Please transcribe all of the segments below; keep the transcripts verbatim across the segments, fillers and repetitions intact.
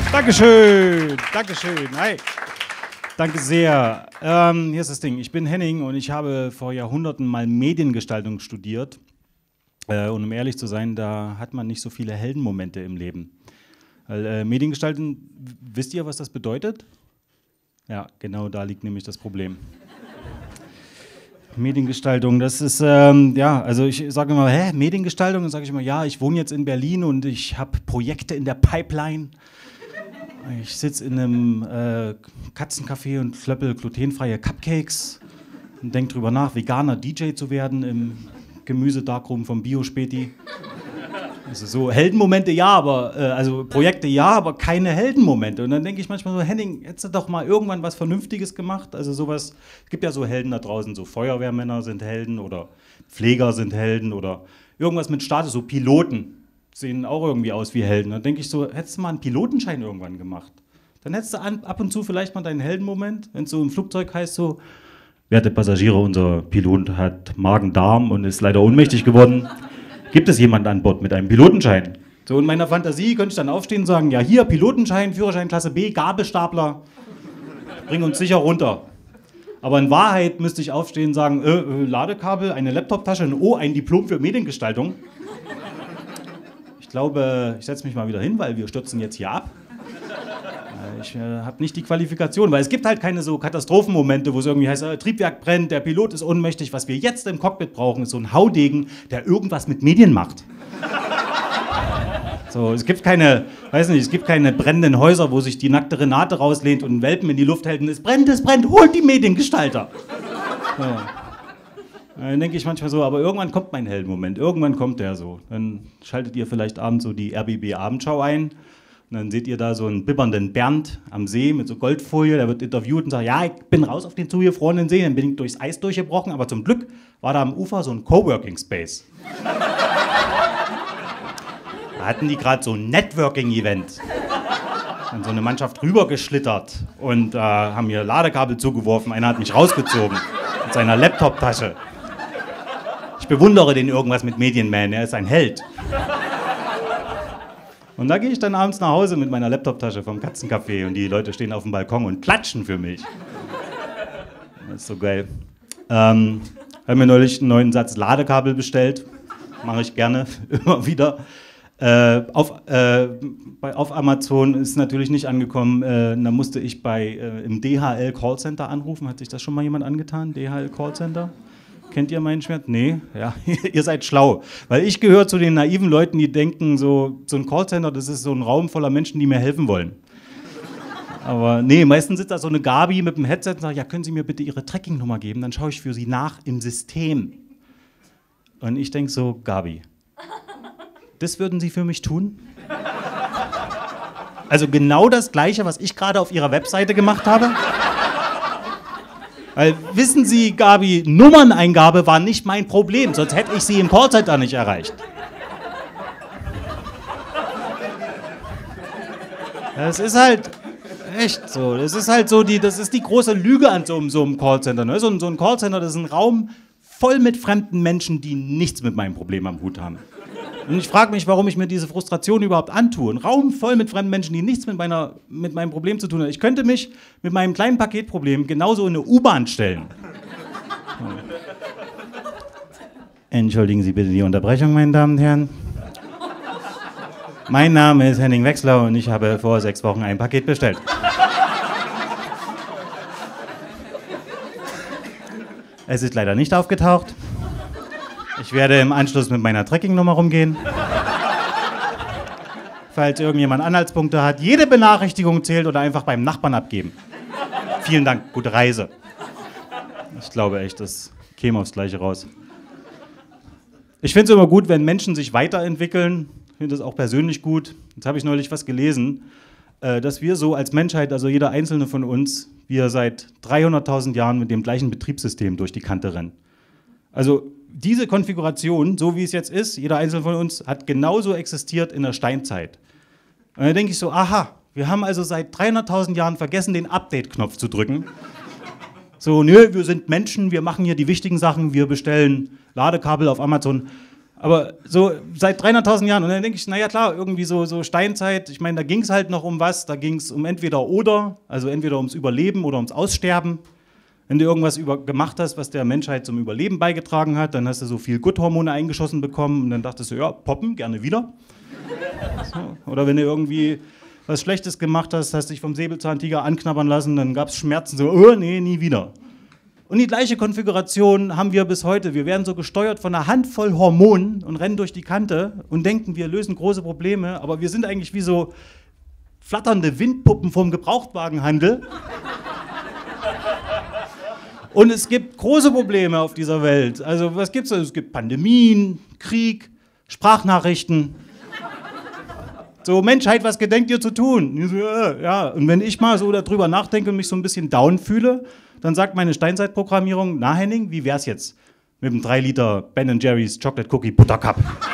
Dankeschön, Dankeschön, hi. Danke sehr. Ähm, hier ist das Ding. Ich bin Henning und ich habe vor Jahrhunderten mal Mediengestaltung studiert. Äh, und um ehrlich zu sein, da hat man nicht so viele Heldenmomente im Leben. Weil äh, Mediengestalten, wisst ihr, was das bedeutet? Ja, genau da liegt nämlich das Problem. Mediengestaltung, das ist, ähm, ja, also ich sage immer, hä, Mediengestaltung? Dann sage ich immer, ja, ich wohne jetzt in Berlin und ich habe Projekte in der Pipeline. Ich sitze in einem äh, Katzencafé und klöppel glutenfreie Cupcakes und denke drüber nach, veganer D J zu werden im Gemüse-Darkroom vom Bio-Späti. Also so Heldenmomente ja, aber äh, also Projekte ja, aber keine Heldenmomente. Und dann denke ich manchmal so, Henning, hättest du doch mal irgendwann was Vernünftiges gemacht? Also sowas, es gibt ja so Helden da draußen, so Feuerwehrmänner sind Helden oder Pfleger sind Helden oder irgendwas mit Status, so Piloten sehen auch irgendwie aus wie Helden. Dann denke ich so, hättest du mal einen Pilotenschein irgendwann gemacht? Dann hättest du an, ab und zu vielleicht mal deinen Heldenmoment, wenn es so im Flugzeug heißt so, werte Passagiere, unser Pilot hat Magen-Darm und ist leider ohnmächtig geworden. Gibt es jemanden an Bord mit einem Pilotenschein? So in meiner Fantasie könnte ich dann aufstehen und sagen, ja hier, Pilotenschein, Führerschein Klasse B, Gabelstapler, bring uns sicher runter. Aber in Wahrheit müsste ich aufstehen und sagen, äh, äh, Ladekabel, eine Laptoptasche und oh, ein Diplom für Mediengestaltung. Ich glaube, ich setze mich mal wieder hin, weil wir stürzen jetzt hier ab. Ich äh, habe nicht die Qualifikation, weil es gibt halt keine so Katastrophenmomente, wo es irgendwie heißt, äh, Triebwerk brennt, der Pilot ist ohnmächtig. Was wir jetzt im Cockpit brauchen, ist so ein Haudegen, der irgendwas mit Medien macht. So, es gibt keine, weiß nicht, es gibt keine brennenden Häuser, wo sich die nackte Renate rauslehnt und einen Welpen in die Luft hält und es brennt, es brennt, holt die Mediengestalter. So. Dann denke ich manchmal so, aber irgendwann kommt mein Heldenmoment, irgendwann kommt der so. Dann schaltet ihr vielleicht abends so die R B B-Abendschau ein. Und dann seht ihr da so einen bibbernden Bernd am See mit so Goldfolie, der wird interviewt und sagt, ja, ich bin raus auf den zugefrorenen See, dann bin ich durchs Eis durchgebrochen, aber zum Glück war da am Ufer so ein Coworking Space. Da hatten die gerade so ein Networking-Event. Dann so eine Mannschaft rübergeschlittert und äh, haben mir Ladekabel zugeworfen, einer hat mich rausgezogen mit seiner Laptop-Tasche. Ich bewundere den irgendwas mit Medienman, er ist ein Held. Und da gehe ich dann abends nach Hause mit meiner Laptoptasche vom Katzencafé und die Leute stehen auf dem Balkon und klatschen für mich. Das ist so geil. Ähm, habe mir neulich einen neuen Satz Ladekabel bestellt. Mache ich gerne, immer wieder. Äh, auf, äh, bei, auf Amazon ist natürlich nicht angekommen. Äh, da musste ich bei, äh, im D H L Callcenter anrufen. Hat sich das schon mal jemand angetan? D H L Callcenter? Kennt ihr meinen Schmerz? Nee, ja, ihr seid schlau. Weil ich gehöre zu den naiven Leuten, die denken, so, so ein Callcenter, das ist so ein Raum voller Menschen, die mir helfen wollen. Aber nee, meistens sitzt da so eine Gabi mit dem Headset und sagt, ja, können Sie mir bitte Ihre Tracking-Nummer geben? Dann schaue ich für Sie nach im System. Und ich denke so, Gabi, das würden Sie für mich tun? Also genau das Gleiche, was ich gerade auf Ihrer Webseite gemacht habe? Weil, wissen Sie, Gabi, Nummerneingabe war nicht mein Problem, sonst hätte ich Sie im Callcenter nicht erreicht. Das ist halt echt so, das ist halt so, die, das ist die große Lüge an so, so einem Callcenter. Ne? So, ein, so ein Callcenter, das ist ein Raum voll mit fremden Menschen, die nichts mit meinem Problem am Hut haben. Und ich frage mich, warum ich mir diese Frustration überhaupt antue. Ein Raum voll mit fremden Menschen, die nichts mit, meiner, mit meinem Problem zu tun haben. Ich könnte mich mit meinem kleinen Paketproblem genauso in eine U-Bahn stellen. So. Entschuldigen Sie bitte die Unterbrechung, meine Damen und Herren. Mein Name ist Henning Wechsler und ich habe vor sechs Wochen ein Paket bestellt. Es ist leider nicht aufgetaucht. Ich werde im Anschluss mit meiner Tracking-Nummer rumgehen. Falls irgendjemand Anhaltspunkte hat, jede Benachrichtigung zählt oder einfach beim Nachbarn abgeben. Vielen Dank, gute Reise. Ich glaube echt, das käme aufs Gleiche raus. Ich finde es immer gut, wenn Menschen sich weiterentwickeln. Ich finde das auch persönlich gut. Jetzt habe ich neulich was gelesen, dass wir so als Menschheit, also jeder Einzelne von uns, wir seit dreihunderttausend Jahren mit dem gleichen Betriebssystem durch die Kante rennen. Also diese Konfiguration, so wie es jetzt ist, jeder Einzelne von uns, hat genauso existiert in der Steinzeit. Und dann denke ich so, aha, wir haben also seit dreihunderttausend Jahren vergessen, den Update-Knopf zu drücken. So, nö, wir sind Menschen, wir machen hier die wichtigen Sachen, wir bestellen Ladekabel auf Amazon. Aber so seit dreihunderttausend Jahren. Und dann denke ich, naja klar, irgendwie so, so Steinzeit, ich meine, da ging es halt noch um was, da ging es um entweder oder, also entweder ums Überleben oder ums Aussterben. Wenn du irgendwas über, gemacht hast, was der Menschheit zum Überleben beigetragen hat, dann hast du so viel Gut-Hormone eingeschossen bekommen und dann dachtest du, ja, poppen, gerne wieder. So. Oder wenn du irgendwie was Schlechtes gemacht hast, hast dich vom Säbelzahntiger anknabbern lassen, dann gab es Schmerzen, so, oh nee, nie wieder. Und die gleiche Konfiguration haben wir bis heute. Wir werden so gesteuert von einer Handvoll Hormonen und rennen durch die Kante und denken, wir lösen große Probleme, aber wir sind eigentlich wie so flatternde Windpuppen vom Gebrauchtwagenhandel. Und es gibt große Probleme auf dieser Welt. Also was gibt's da? Es gibt Pandemien, Krieg, Sprachnachrichten. So, Menschheit, was gedenkt ihr zu tun? Ich so, äh, ja. Und wenn ich mal so darüber nachdenke und mich so ein bisschen down fühle, dann sagt meine Steinzeitprogrammierung, na Henning, wie wär's jetzt mit einem drei Liter Ben and Jerry's Chocolate Cookie Buttercup?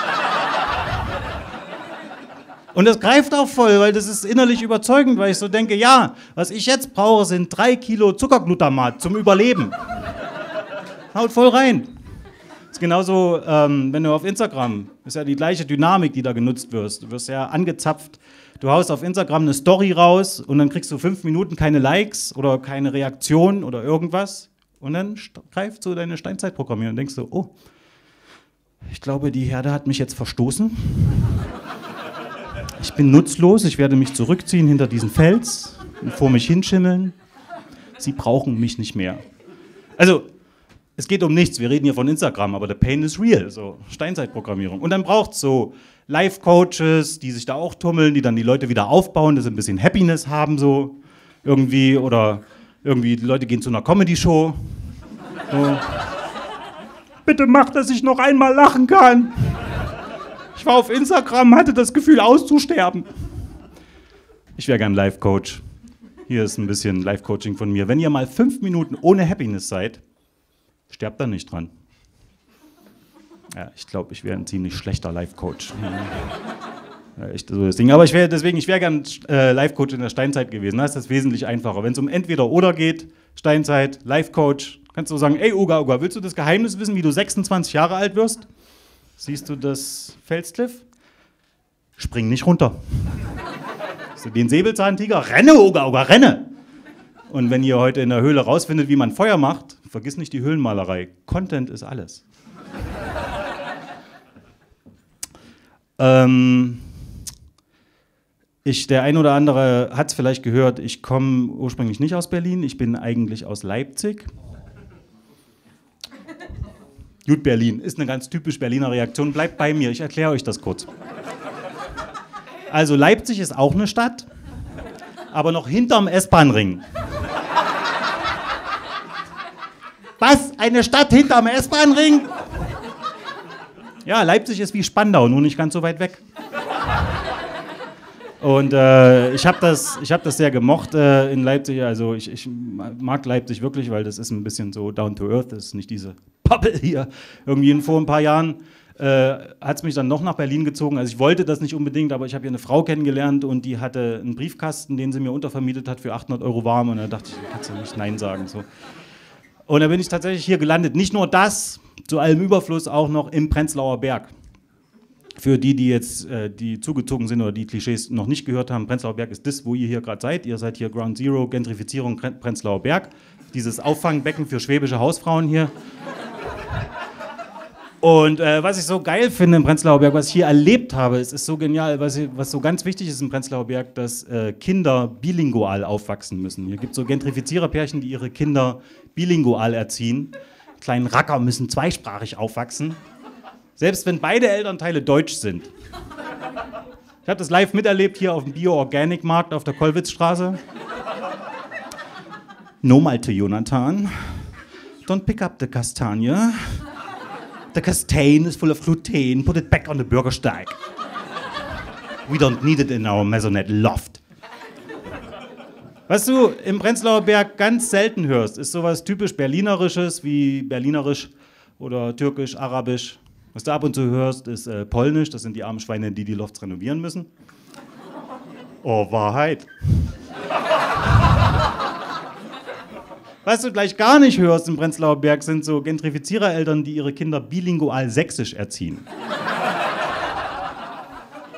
Und das greift auch voll, weil das ist innerlich überzeugend, weil ich so denke, ja, was ich jetzt brauche, sind drei Kilo Zuckerglutamat zum Überleben. Haut voll rein. Das ist genauso, ähm, wenn du auf Instagram, ist ja die gleiche Dynamik, die da genutzt wirst. Du wirst ja angezapft. Du haust auf Instagram eine Story raus und dann kriegst du fünf Minuten keine Likes oder keine Reaktion oder irgendwas. Und dann greift so deine Steinzeitprogrammierung und denkst du, oh, ich glaube, die Herde hat mich jetzt verstoßen. Ich bin nutzlos, ich werde mich zurückziehen hinter diesen Fels und vor mich hinschimmeln. Sie brauchen mich nicht mehr. Also, es geht um nichts, wir reden hier von Instagram, aber the pain is real, so Steinzeitprogrammierung. Und dann braucht es so Life-Coaches, die sich da auch tummeln, die dann die Leute wieder aufbauen, dass sie ein bisschen Happiness haben, so irgendwie. Oder irgendwie, die Leute gehen zu einer Comedy-Show. So. Bitte mach, dass ich noch einmal lachen kann. Ich war auf Instagram, hatte das Gefühl auszusterben. Ich wäre gern Life-Coach. Hier ist ein bisschen Life-Coaching von mir. Wenn ihr mal fünf Minuten ohne Happiness seid, sterbt da nicht dran. Ja, ich glaube, ich wäre ein ziemlich schlechter Life-Coach. Ja, echt so das Ding. Aber ich wäre deswegen, ich wäre gern äh, Life-Coach in der Steinzeit gewesen. Da ist das wesentlich einfacher. Wenn es um entweder oder geht, Steinzeit, Life-Coach, kannst du sagen, ey Uga, Uga, willst du das Geheimnis wissen, wie du sechsundzwanzig Jahre alt wirst? Siehst du das Felskliff? Spring nicht runter. Siehst du den Säbelzahntiger? Renne, Uga, Uga, renne! Und wenn ihr heute in der Höhle rausfindet, wie man Feuer macht, vergiss nicht die Höhlenmalerei. Content ist alles. ähm, ich, der ein oder andere hat es vielleicht gehört, ich komme ursprünglich nicht aus Berlin, ich bin eigentlich aus Leipzig. Gut, Berlin, ist eine ganz typisch Berliner Reaktion. Bleibt bei mir, ich erkläre euch das kurz. Also Leipzig ist auch eine Stadt, aber noch hinterm S-Bahn-Ring. Was? Eine Stadt hinterm S-Bahn-Ring? Ja, Leipzig ist wie Spandau, nur nicht ganz so weit weg. Und äh, ich habe das, ich hab das sehr gemocht äh, in Leipzig. Also ich, ich mag Leipzig wirklich, weil das ist ein bisschen so down to earth. Das ist nicht diese Pappel hier. Irgendwie vor ein paar Jahren äh, hat es mich dann noch nach Berlin gezogen. Also ich wollte das nicht unbedingt, aber ich habe hier eine Frau kennengelernt und die hatte einen Briefkasten, den sie mir untervermietet hat für achthundert Euro warm. Und da dachte ich, kannst du nicht Nein sagen. So. Und da bin ich tatsächlich hier gelandet. Nicht nur das, zu allem Überfluss auch noch im Prenzlauer Berg. Für die, die jetzt äh, die zugezogen sind oder die Klischees noch nicht gehört haben, Prenzlauer Berg ist das, wo ihr hier gerade seid. Ihr seid hier Ground Zero, Gentrifizierung Prenzlauer Berg. Dieses Auffangbecken für schwäbische Hausfrauen hier. Und äh, was ich so geil finde im Prenzlauer Berg, was ich hier erlebt habe, es ist so genial, was, was so ganz wichtig ist im Prenzlauer Berg, dass äh, Kinder bilingual aufwachsen müssen. Hier gibt es so Gentrifiziererpärchen, die ihre Kinder bilingual erziehen. Kleinen Racker müssen zweisprachig aufwachsen. Selbst wenn beide Elternteile deutsch sind. Ich habe das live miterlebt hier auf dem Bio-Organic-Markt auf der Kollwitzstraße. No malte Jonathan. Don't pick up the Kastanie. The castane is full of gluten. Put it back on the Bürgersteig. We don't need it in our Maisonette loft. Was du im Prenzlauer Berg ganz selten hörst, ist sowas typisch Berlinerisches wie Berlinerisch oder Türkisch, Arabisch. Was du ab und zu hörst, ist äh, Polnisch. Das sind die armen Schweine, die die Lofts renovieren müssen. Oh, Wahrheit. Was du gleich gar nicht hörst im Prenzlauer Berg, sind so Gentrifizierereltern, die ihre Kinder bilingual sächsisch erziehen.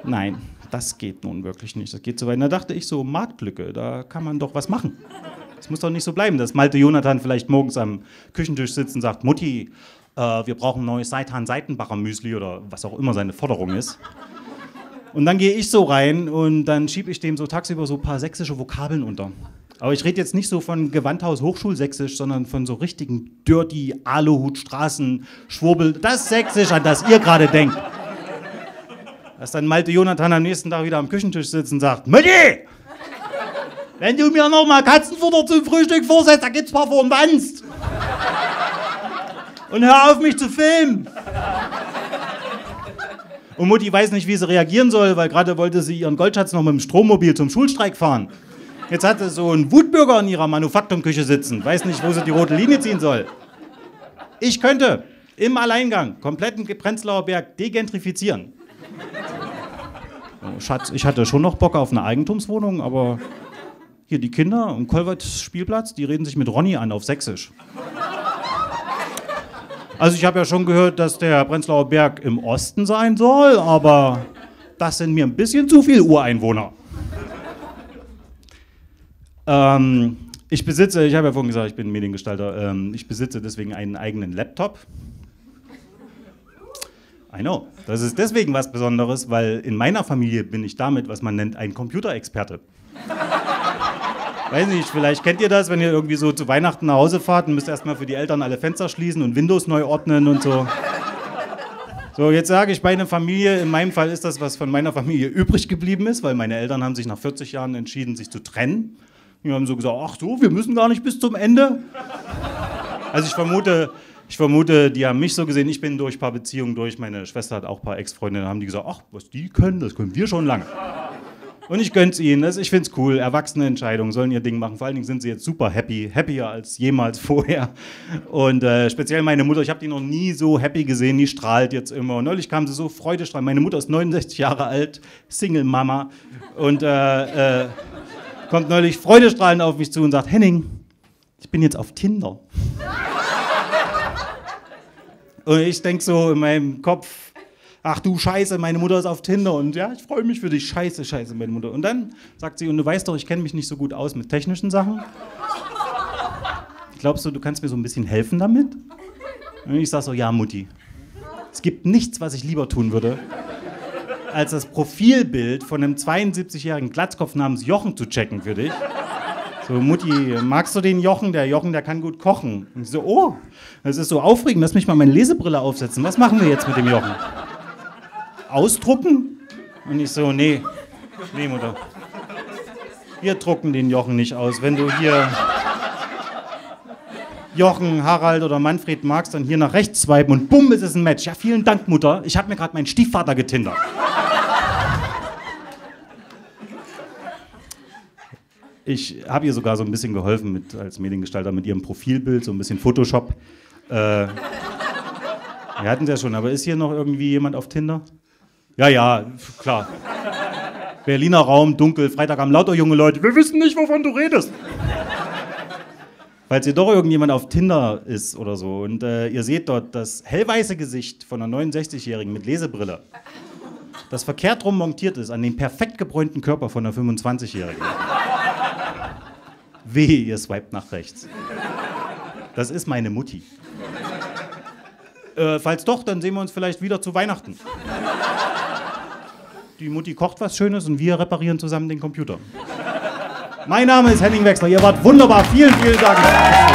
Nein, das geht nun wirklich nicht. Das geht so weit. Da dachte ich so, Marktlücke, da kann man doch was machen. Das muss doch nicht so bleiben, dass Malte Jonathan vielleicht morgens am Küchentisch sitzt und sagt, Mutti, äh, wir brauchen ein neues Seitan-Seitenbacher Müsli oder was auch immer seine Forderung ist. Und dann gehe ich so rein und dann schiebe ich dem so tagsüber so ein paar sächsische Vokabeln unter. Aber ich rede jetzt nicht so von Gewandhaus Hochschulsächsisch, sondern von so richtigen dirty Aluhut Straßen Schwurbel, das Sächsisch, an das ihr gerade denkt. Dass dann Malte Jonathan am nächsten Tag wieder am Küchentisch sitzt und sagt, Mutti, wenn du mir noch mal Katzenfutter zum Frühstück vorsetzt, dann gibt's paar vorm Wanst. Und hör auf, mich zu filmen. Und Mutti weiß nicht, wie sie reagieren soll, weil gerade wollte sie ihren Goldschatz noch mit dem Strommobil zum Schulstreik fahren. Jetzt hat sie so einen Wutbürger in ihrer Manufaktumküche sitzen, weiß nicht, wo sie die rote Linie ziehen soll. Ich könnte im Alleingang kompletten Prenzlauer Berg degentrifizieren. Oh, Schatz, ich hatte schon noch Bock auf eine Eigentumswohnung, aber hier die Kinder am Kolwert-Spielplatz, die reden sich mit Ronny an auf Sächsisch. Also ich habe ja schon gehört, dass der Prenzlauer Berg im Osten sein soll, aber das sind mir ein bisschen zu viele Ureinwohner. Ähm, ich besitze, ich habe ja vorhin gesagt, ich bin Mediengestalter, ähm, ich besitze deswegen einen eigenen Laptop. I know. Das ist deswegen was Besonderes, weil in meiner Familie bin ich damit, was man nennt, ein Computerexperte. Weiß nicht, vielleicht kennt ihr das, wenn ihr irgendwie so zu Weihnachten nach Hause fahrt und müsst erstmal für die Eltern alle Fenster schließen und Windows neu ordnen und so. So, jetzt sage ich, meine Familie, in meinem Fall ist das, was von meiner Familie übrig geblieben ist, weil meine Eltern haben sich nach vierzig Jahren entschieden, sich zu trennen. Die haben so gesagt, ach so, wir müssen gar nicht bis zum Ende. Also ich vermute, ich vermute, die haben mich so gesehen, ich bin durch ein paar Beziehungen durch, meine Schwester hat auch ein paar Ex-Freundinnen, haben die gesagt, ach, was die können, das können wir schon lange. Und ich gönn's ihnen, das, ich find's cool, erwachsene Entscheidungen, sollen ihr Ding machen. Vor allen Dingen sind sie jetzt super happy, happier als jemals vorher. Und äh, speziell meine Mutter, ich habe die noch nie so happy gesehen, die strahlt jetzt immer. Und neulich kam sie so freudestrahlend. Meine Mutter ist neunundsechzig Jahre alt, Single-Mama und äh, äh, kommt neulich freudestrahlend auf mich zu und sagt, Henning, ich bin jetzt auf Tinder. Und ich denk so in meinem Kopf, ach du Scheiße, meine Mutter ist auf Tinder und ja, ich freue mich für dich, scheiße, scheiße, meine Mutter. Und dann sagt sie, und du weißt doch, ich kenne mich nicht so gut aus mit technischen Sachen. Glaubst du, du kannst mir so ein bisschen helfen damit? Und ich sag so, ja Mutti, es gibt nichts, was ich lieber tun würde, als das Profilbild von einem zweiundsiebzigjährigen Glatzkopf namens Jochen zu checken für dich. So, Mutti, magst du den Jochen? Der Jochen, der kann gut kochen. Und ich so, oh, das ist so aufregend, lass mich mal meine Lesebrille aufsetzen. Was machen wir jetzt mit dem Jochen? Ausdrucken? Und ich so, nee, nee, Mutter. Wir drucken den Jochen nicht aus. Wenn du hier Jochen, Harald oder Manfred magst, dann hier nach rechts swipen und bumm, ist es ein Match. Ja, vielen Dank, Mutter. Ich habe mir gerade meinen Stiefvater getindert. Ich habe ihr sogar so ein bisschen geholfen mit, als Mediengestalter mit ihrem Profilbild, so ein bisschen Photoshop. Äh, wir hatten es ja schon, aber ist hier noch irgendwie jemand auf Tinder? Ja, ja, klar. Berliner Raum, dunkel, Freitagabend, lauter junge Leute. Wir wissen nicht, wovon du redest. Falls ihr doch irgendjemand auf Tinder ist oder so und äh, ihr seht dort das hellweiße Gesicht von einer neunundsechzigjährigen mit Lesebrille, das verkehrt rum montiert ist an den perfekt gebräunten Körper von einer fünfundzwanzigjährigen. Wehe, ihr swiped nach rechts. Das ist meine Mutti. Äh, falls doch, dann sehen wir uns vielleicht wieder zu Weihnachten. Die Mutti kocht was Schönes und wir reparieren zusammen den Computer. Mein Name ist Henning Wechsler, ihr wart wunderbar. Vielen, vielen Dank.